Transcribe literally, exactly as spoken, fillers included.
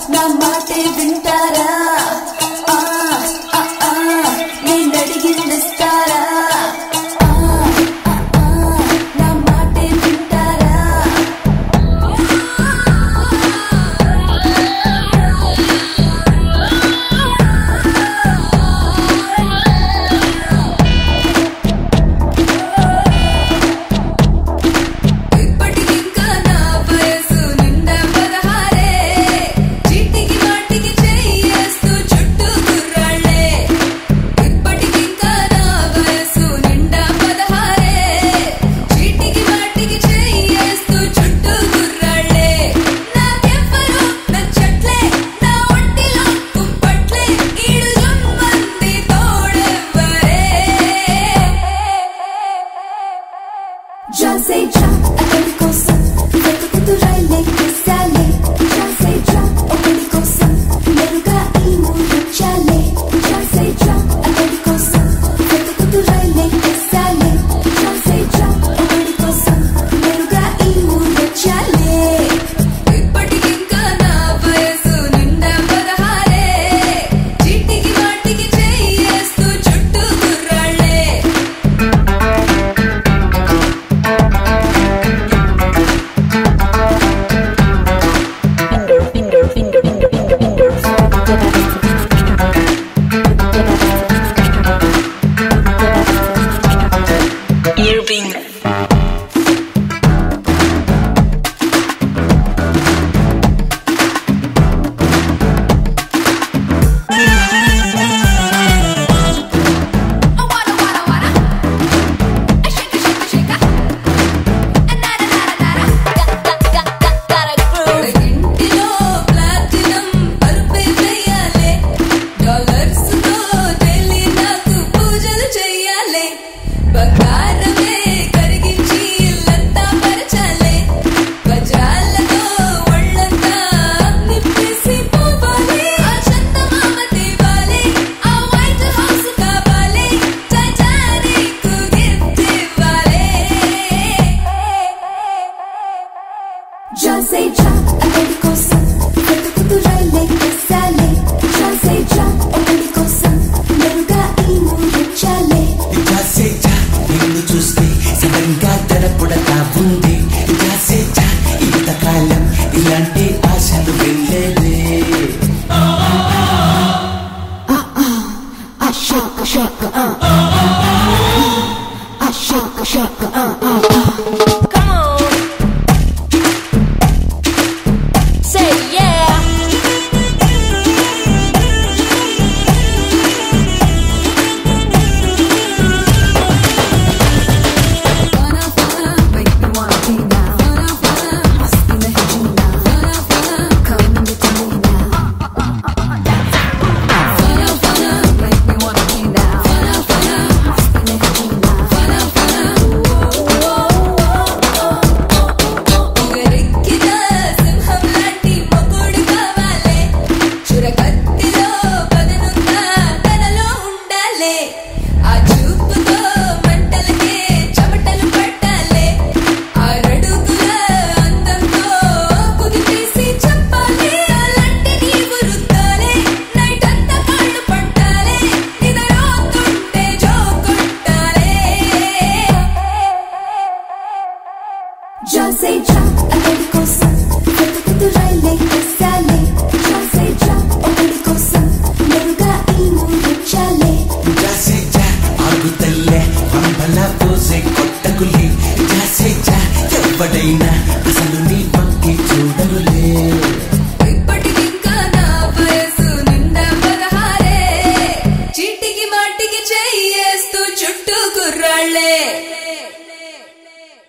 నా మాటే వింటారా ఆ ఆ ఆ నేను అడిగిందిస్తారా Já sei já, aquele coça, feito cultural que sale. Já sei já, aquele coça, meruga e muito chale. Já sei já, aquele coça, feito cultural que sale. Já sei já, aquele coça, meruga e muito chale. ఇప్పటికి ఇంకా నా వయసు నిండా పదహారే చీటికి వాటికి చేయేస్తూ చుట్టూ గుర్రాళ్ళే Irving. బంగారమే కరిగించి ఇల్లంతా పరచాలే వజ్రాలతో ఒళ్ళంతా నిప్పేసి పోవాలి ఆ చందమామ తేవాలి ఆ వైట్ హౌస్ కావాలి టైటానిక్ గిఫ్ట్ ఇవ్వాలి Já sei já, aquele coça, feito cultural que sale. Já sei já, aquele coça, meruga e muito chale. Já sei já, నిన్ను చూస్తే సడన్గా తడపుడతా ఉంది. Já sei já, ఇంతకాలం ఇలాంటి ఆశలు వెళ్ళేదే. Ah shaka shaka ah ah shaka shaka ah ah come on say yeah wanna wanna make me wanna be now wanna wanna must be the head now wanna wanna come and get to me now wanna wanna make me wanna be now wanna wanna must be the head now wanna wanna ఉగరెక్కిన సింహం లాంటి మొగుడు కావాలే చురకత్తిలో పదనుందా తనలో ఉండాలే ఆ చూపుతో మంటలకే చెమటలు పట్టాలే ఆరడుగుల అందంతో కుదిపేసి చెప్పాలి అలాంటి నీవు రుద్దాలే నైట్ అంతా కాళ్ళు పట్టాలే నిద్రపోతుంటే జో కొట్టాలే Já sei já, aquele coça, feito cultural que sale. Já sei já, aquele coça, meruga e muito chale. Já sei já, ఆగుతల్లే వంపల